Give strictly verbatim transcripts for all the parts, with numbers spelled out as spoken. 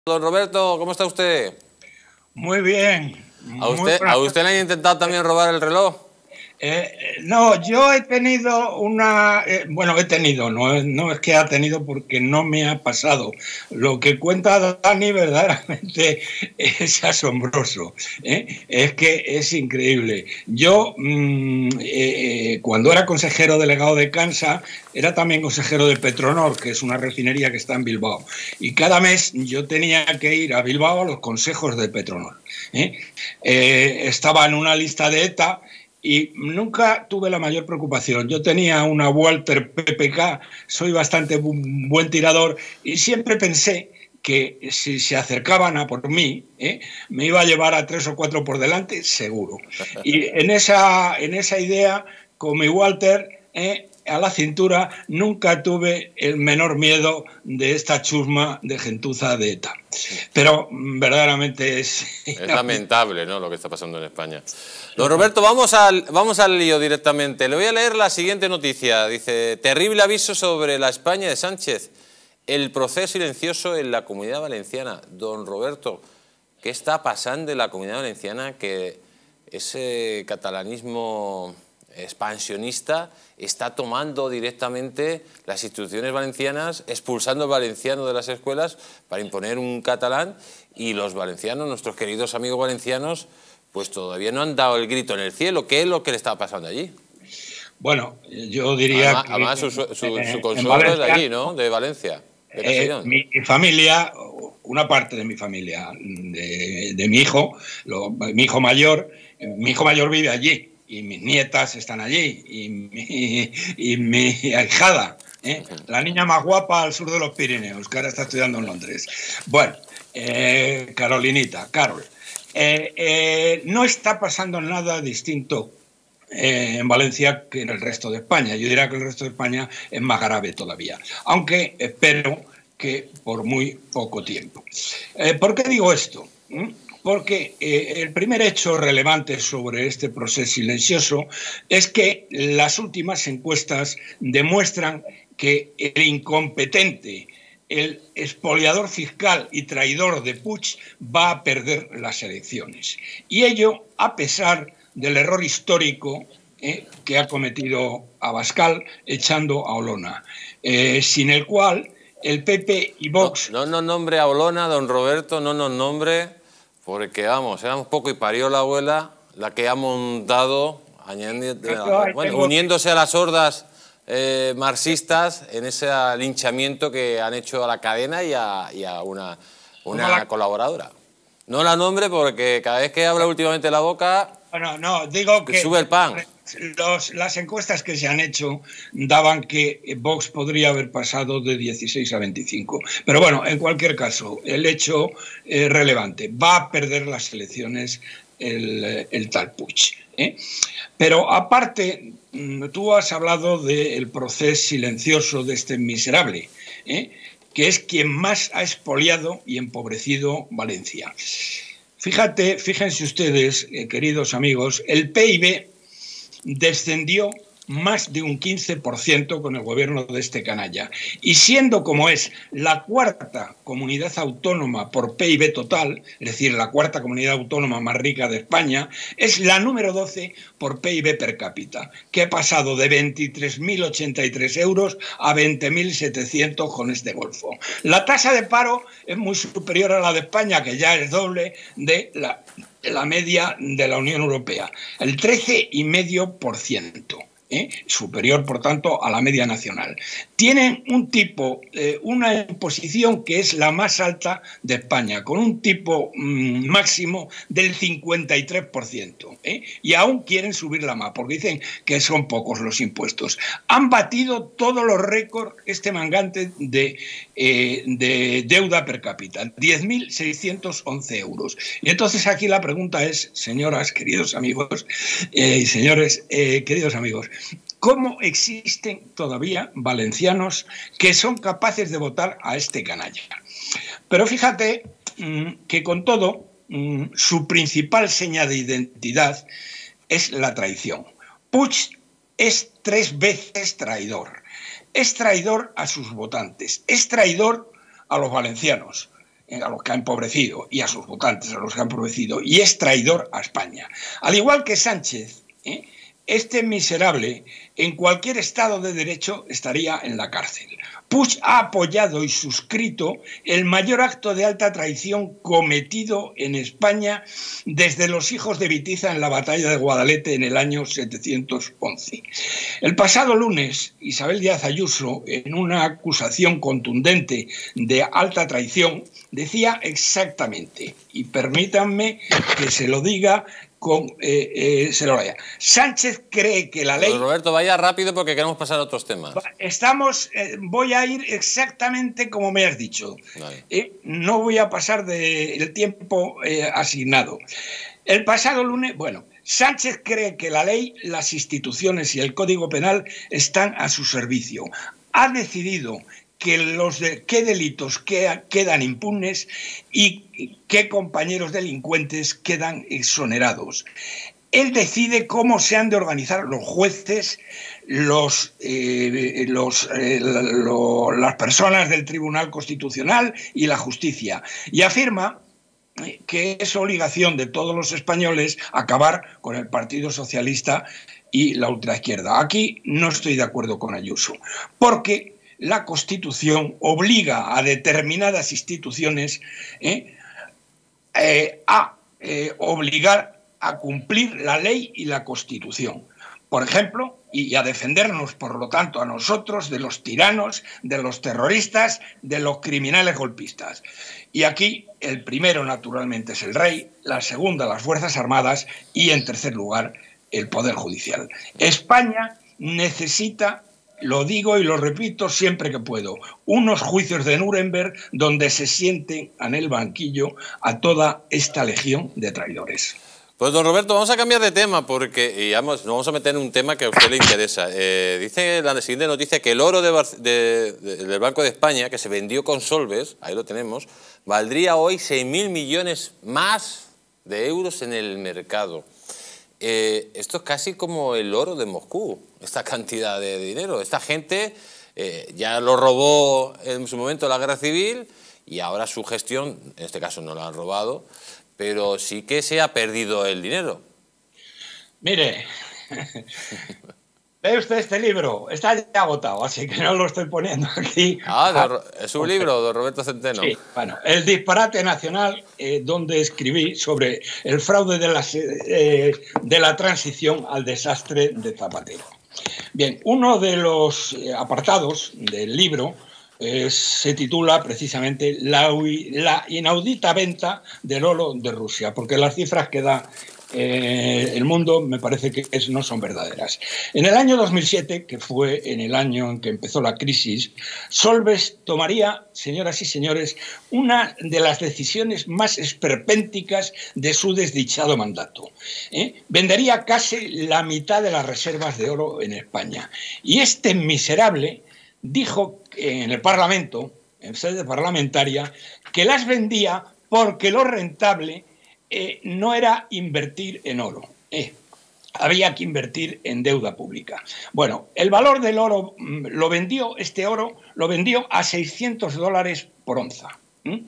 Don Roberto, ¿cómo está usted? Muy bien. ¿A usted, ¿a usted le han intentado también robar el reloj? Eh, no, yo he tenido una... Eh, bueno, he tenido, no, no es que ha tenido porque no me ha pasado. Lo que cuenta Dani verdaderamente es asombroso, ¿eh? Es que es increíble. Yo, mmm, eh, cuando era consejero delegado de Cansa, era también consejero de Petronor, que es una refinería que está en Bilbao. Y cada mes yo tenía que ir a Bilbao a los consejos de Petronor, ¿eh? Eh, estaba en una lista de ETA. Y nunca tuve la mayor preocupación. Yo tenía una Walter P P K, soy bastante buen tirador y siempre pensé que si se acercaban a por mí, ¿eh? me iba a llevar a tres o cuatro por delante, seguro. Y en esa, en esa idea, con mi Walter ¿eh? a la cintura, nunca tuve el menor miedo de esta chusma de gentuza de ETA. Pero verdaderamente es... Es lamentable, ¿no?, lo que está pasando en España. Don Roberto, vamos al, vamos al lío directamente. Le voy a leer la siguiente noticia. Dice, terrible aviso sobre la España de Sánchez. El proceso silencioso en la Comunidad Valenciana. Don Roberto, ¿qué está pasando en la Comunidad Valenciana que ese catalanismo expansionista está tomando directamente las instituciones valencianas, expulsando al valenciano de las escuelas para imponer un catalán, y los valencianos, nuestros queridos amigos valencianos, pues todavía no han dado el grito en el cielo? ¿Qué es lo que le está pasando allí? Bueno, yo diría además, que... Además, su, su, su, eh, su consuelo es de allí, ¿no?, de Valencia. De eh, mi, mi familia, una parte de mi familia, de, de mi hijo, lo, mi hijo mayor, mi hijo mayor vive allí. Y mis nietas están allí, y mi, y mi ahijada, ¿eh? la niña más guapa al sur de los Pirineos, que ahora está estudiando en Londres. Bueno, eh, Carolinita, Carol, eh, eh, no está pasando nada distinto eh, en Valencia que en el resto de España. Yo diría que el resto de España es más grave todavía, aunque espero que por muy poco tiempo. Eh, ¿Por qué digo esto? ¿Mm? Porque eh, el primer hecho relevante sobre este proceso silencioso es que las últimas encuestas demuestran que el incompetente, el expoliador fiscal y traidor de Puig va a perder las elecciones. Y ello a pesar del error histórico eh, que ha cometido Abascal echando a Olona, eh, sin el cual el P P y Vox... No, no nos nombre a Olona, don Roberto, no nos nombre... Porque, vamos, era un poco y parió la abuela, la que ha montado, añadiendo, bueno, uniéndose a las hordas eh, marxistas en ese linchamiento que han hecho a la cadena y a, y a una, una la... colaboradora. No la nombre porque cada vez que habla últimamente la boca, bueno, no, digo que, que sube el pan. Los, las encuestas que se han hecho daban que Vox podría haber pasado de dieciséis a veinticinco. Pero bueno, en cualquier caso, el hecho eh, relevante, va a perder las elecciones el, el tal Puig, ¿eh? Pero aparte, tú has hablado del proceso silencioso de este miserable, ¿eh? que es quien más ha expoliado y empobrecido Valencia. Fíjate, fíjense ustedes, eh, queridos amigos, el P I B descendió más de un quince por ciento con el gobierno de este canalla. Y siendo como es la cuarta comunidad autónoma por P I B total, es decir, la cuarta comunidad autónoma más rica de España, es la número doce por P I B per cápita, que ha pasado de veintitrés mil ochenta y tres euros a veinte mil setecientos con este golfo. La tasa de paro es muy superior a la de España, que ya es doble de la, de la media de la Unión Europea, el trece coma cinco por ciento. ¿Eh? Superior, por tanto, a la media nacional. Tienen un tipo, eh, una imposición que es la más alta de España, con un tipo mmm, máximo del cincuenta y tres por ciento. ¿eh? Y aún quieren subirla más, porque dicen que son pocos los impuestos. Han batido todos los récords este mangante de, eh, de deuda per cápita, diez mil seiscientos once euros. Y entonces aquí la pregunta es, señoras, queridos amigos, eh, y señores, eh, queridos amigos, ¿cómo existen todavía valencianos que son capaces de votar a este canalla? Pero fíjate mmm, que con todo, mmm, su principal seña de identidad es la traición. Puig es tres veces traidor. Es traidor a sus votantes, es traidor a los valencianos. a los que ha empobrecido, y a sus votantes, a los que ha empobrecido, y es traidor a España. Al igual que Sánchez, ¿eh? Este miserable, en cualquier Estado de Derecho, estaría en la cárcel. Puig ha apoyado y suscrito el mayor acto de alta traición cometido en España desde los hijos de Bitiza en la batalla de Guadalete en el año setecientos once. El pasado lunes, Isabel Díaz Ayuso, en una acusación contundente de alta traición, decía exactamente, y permítanme que se lo diga, Con, eh, eh, se lo vaya. Sánchez cree que la ley... Pero Roberto, vaya rápido porque queremos pasar a otros temas. Estamos, eh, voy a ir exactamente como me has dicho. Vale. Eh, no voy a pasar del de tiempo eh, asignado. El pasado lunes, bueno, Sánchez cree que la ley, las instituciones y el Código Penal están a su servicio. Ha decidido que los de, qué delitos que, quedan impunes y qué compañeros delincuentes quedan exonerados. Él decide cómo se han de organizar los jueces, los, eh, los, eh, lo, las personas del Tribunal Constitucional y la justicia. Y afirma que es obligación de todos los españoles acabar con el Partido Socialista y la ultraizquierda. Aquí no estoy de acuerdo con Ayuso, porque la Constitución obliga a determinadas instituciones eh, eh, a eh, obligar a cumplir la ley y la Constitución. Por ejemplo, y a defendernos, por lo tanto, a nosotros de los tiranos, de los terroristas, de los criminales golpistas. Y aquí el primero, naturalmente, es el rey, la segunda, las Fuerzas Armadas y, en tercer lugar, el Poder Judicial. España necesita, lo digo y lo repito siempre que puedo, unos juicios de Nuremberg donde se sienten en el banquillo a toda esta legión de traidores. Pues, don Roberto, vamos a cambiar de tema porque y vamos, nos vamos a meter en un tema que a usted le interesa. Eh, dice la siguiente noticia que el oro de, de, de, del Banco de España, que se vendió con Solves, ahí lo tenemos, valdría hoy seis mil millones más de euros en el mercado. Eh, esto es casi como el oro de Moscú, esta cantidad de dinero. Esta gente eh, ya lo robó en su momento la guerra civil y ahora su gestión, en este caso no la han robado, pero sí que se ha perdido el dinero. Mire, ve usted este libro, está ya agotado, así que no lo estoy poniendo aquí. Ah, es un libro, don Roberto Centeno. Sí, bueno, El disparate nacional, eh, donde escribí sobre el fraude de, las, eh, de la transición al desastre de Zapatero. Bien, uno de los apartados del libro Eh, se titula precisamente la, la inaudita venta del oro de Rusia, porque las cifras que da eh, el mundo me parece que es, no son verdaderas. En el año dos mil siete, que fue en el año en que empezó la crisis, Solves tomaría, señoras y señores, una de las decisiones más esperpénticas de su desdichado mandato. ¿eh? Vendería casi la mitad de las reservas de oro en España. Y este miserable dijo en el Parlamento, en sede parlamentaria, que las vendía porque lo rentable eh, no era invertir en oro, eh, había que invertir en deuda pública. Bueno, el valor del oro lo vendió, este oro lo vendió a seiscientos dólares por onza. ¿Mm?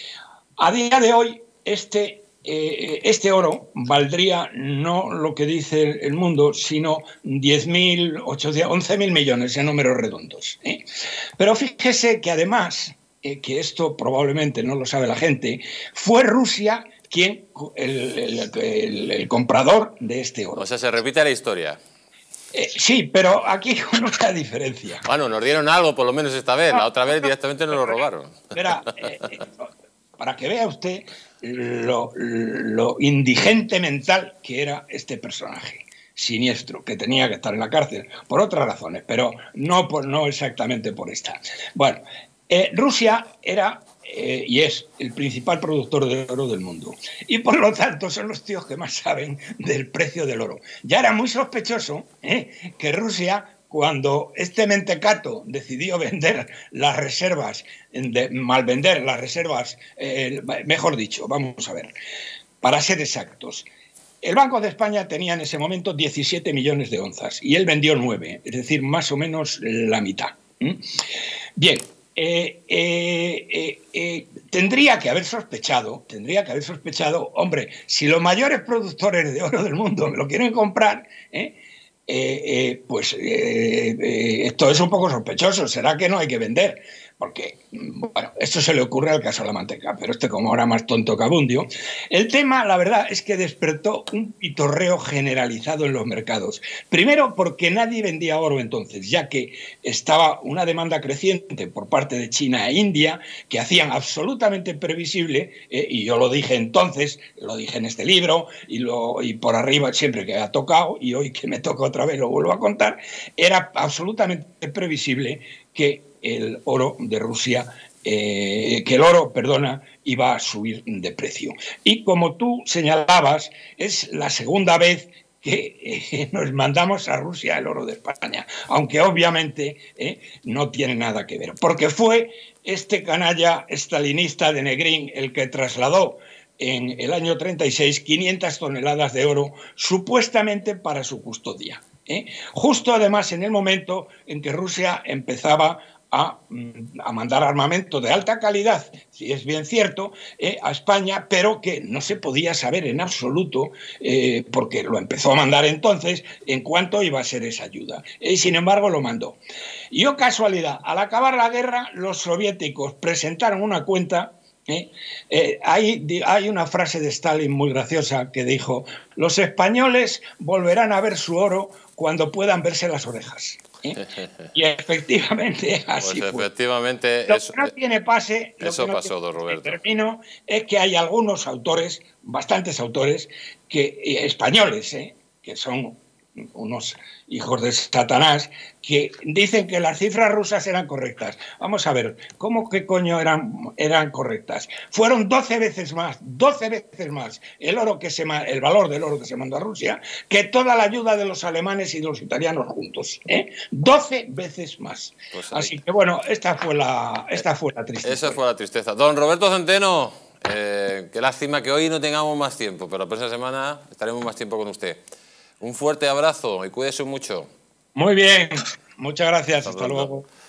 A día de hoy, este Eh, este oro valdría no lo que dice el mundo, sino diez mil, once mil millones en números redondos. ¿eh? Pero fíjese que además, eh, que esto probablemente no lo sabe la gente, fue Rusia quien, el, el, el, el comprador de este oro. O sea, se repite la historia. Eh, sí, pero aquí hay una diferencia. Bueno, nos dieron algo por lo menos esta vez, no, la otra vez directamente nos lo robaron. Verá, eh, eh, para que vea usted lo, lo indigente mental que era este personaje siniestro, que tenía que estar en la cárcel por otras razones, pero no, por, no exactamente por esta. Bueno, eh, Rusia era eh, y es el principal productor de oro del mundo y por lo tanto son los tíos que más saben del precio del oro. Ya era muy sospechoso eh, que Rusia, cuando este mentecato decidió vender las reservas, de, malvender las reservas, eh, mejor dicho, vamos a ver, para ser exactos, el Banco de España tenía en ese momento diecisiete millones de onzas y él vendió nueve, es decir, más o menos la mitad. ¿Mm? Bien, Eh, eh, eh, eh, tendría que haber sospechado, tendría que haber sospechado, hombre, si los mayores productores de oro del mundo me lo quieren comprar, ¿eh? Eh, eh, pues eh, eh, esto es un poco sospechoso, será que no hay que vender, porque, bueno, esto se le ocurre al caso de la manteca, pero este como ahora más tonto que abundio. El tema, la verdad, es que despertó un pitorreo generalizado en los mercados. Primero, porque nadie vendía oro entonces, ya que estaba una demanda creciente por parte de China e India, que hacían absolutamente previsible, eh, y yo lo dije entonces, lo dije en este libro, y, lo, y por arriba siempre que ha tocado, y hoy que me toca otra vez lo vuelvo a contar, era absolutamente previsible que el oro de Rusia, eh, que el oro, perdona, iba a subir de precio. Y como tú señalabas, es la segunda vez que eh, nos mandamos a Rusia el oro de España, aunque obviamente eh, no tiene nada que ver, porque fue este canalla estalinista de Negrín el que trasladó en el año treinta y seis quinientas toneladas de oro supuestamente para su custodia. ¿eh? Justo además en el momento en que Rusia empezaba A, a mandar armamento de alta calidad, si es bien cierto, eh, a España, pero que no se podía saber en absoluto, eh, porque lo empezó a mandar entonces, en cuánto iba a ser esa ayuda. Y eh, sin embargo lo mandó. Y oh casualidad, al acabar la guerra, los soviéticos presentaron una cuenta. Eh, eh, hay, hay una frase de Stalin muy graciosa que dijo: los españoles volverán a ver su oro cuando puedan verse las orejas. ¿Eh? Y efectivamente así pues fue. efectivamente Lo eso, que no tiene pase, eso lo que no pasó, don Roberto. Termino, es que hay algunos autores, bastantes autores, que, eh, españoles, eh, que son unos hijos de Satanás, que dicen que las cifras rusas eran correctas. Vamos a ver, ¿cómo que coño eran, eran correctas? Fueron doce veces más, doce veces más el oro que se el valor del oro que se mandó a Rusia que toda la ayuda de los alemanes y de los italianos juntos. ¿eh? doce veces más. Pues Así que bueno, esta fue la, esta fue la tristeza. Esa fue la tristeza. Don Roberto Centeno, eh, qué lástima que hoy no tengamos más tiempo, pero la próxima semana estaremos más tiempo con usted. Un fuerte abrazo y cuídese mucho. Muy bien, muchas gracias, hasta, hasta luego.